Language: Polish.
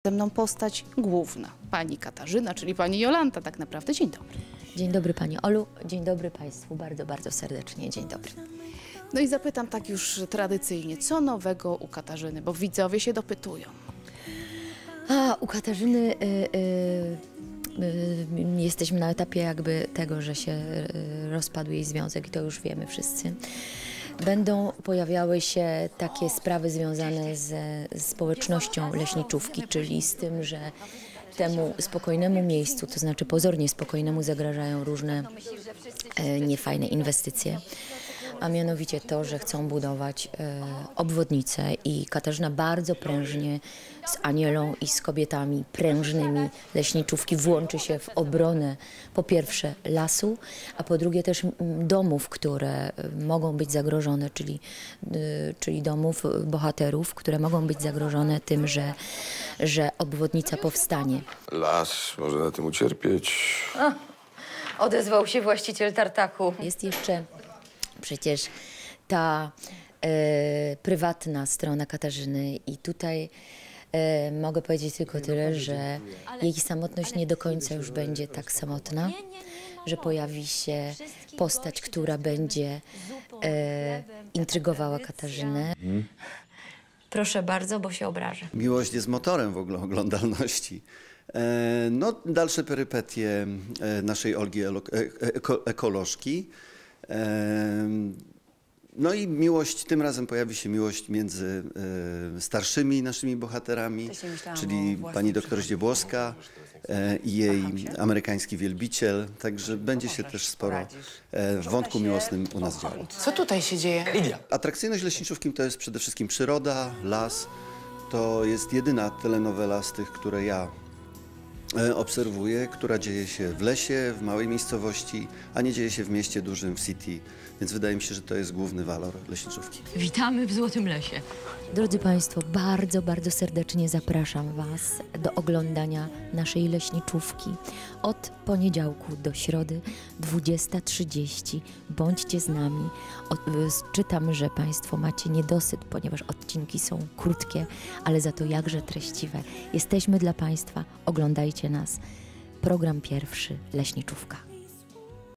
Ze mną postać główna, pani Katarzyna, czyli pani Jolanta tak naprawdę. Dzień dobry. Dzień dobry pani Olu, dzień dobry państwu, bardzo, bardzo serdecznie, dzień dobry. No i zapytam tak już tradycyjnie, co nowego u Katarzyny, bo widzowie się dopytują. U Katarzyny jesteśmy na etapie jakby tego, że się rozpadł jej związek i to już wiemy wszyscy. Będą pojawiały się takie sprawy związane ze społecznością leśniczówki, czyli z tym, że temu spokojnemu miejscu, to znaczy pozornie spokojnemu, zagrażają różne niefajne inwestycje, a mianowicie to, że chcą budować obwodnicę i Katarzyna bardzo prężnie z Anielą i z kobietami prężnymi leśniczówki włączy się w obronę po pierwsze lasu, a po drugie też domów, które mogą być zagrożone, czyli domów bohaterów, które mogą być zagrożone tym, że obwodnica powstanie. Las może na tym ucierpieć. Odezwał się właściciel tartaku. Jest jeszcze przecież ta prywatna strona Katarzyny i tutaj mogę powiedzieć tylko tyle, że jej samotność nie do końca już będzie tak samotna, że pojawi się postać, która będzie intrygowała Katarzynę. Proszę bardzo, bo się obrażę. Miłość jest motorem w ogóle oglądalności. No, dalsze perypetie naszej Olgi ekolożki. No i miłość, tym razem pojawi się miłość między starszymi naszymi bohaterami, czyli pani doktor Zdziebłowska i jej amerykański wielbiciel, także będzie się też sporo w wątku miłosnym u nas działo. Co tutaj się dzieje? Atrakcyjność leśniczówki to jest przede wszystkim przyroda, las. To jest jedyna telenowela z tych, które ja obserwuję, która dzieje się w lesie, w małej miejscowości, a nie dzieje się w mieście dużym, w city. Więc wydaje mi się, że to jest główny walor leśniczówki. Witamy w Złotym Lesie. Drodzy państwo, bardzo, bardzo serdecznie zapraszam was do oglądania naszej leśniczówki od poniedziałku do środy 20:30. Bądźcie z nami. Czytam, że państwo macie niedosyt, ponieważ odcinki są krótkie, ale za to jakże treściwe. Jesteśmy dla państwa, oglądajcie nas. Program pierwszy, leśniczówka.